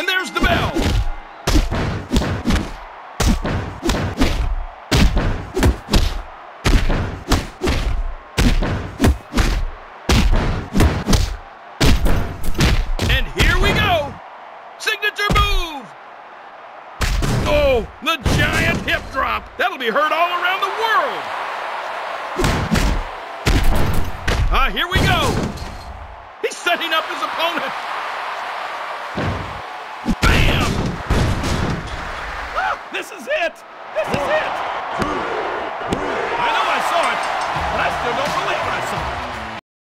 And there's the bell. And here we go. Signature move. Oh, the giant hip drop. That'll be heard all around the world. Here we go. He's setting up his opponent. Bam! This is it. This is it. I know I saw it, but I still don't believe I saw it.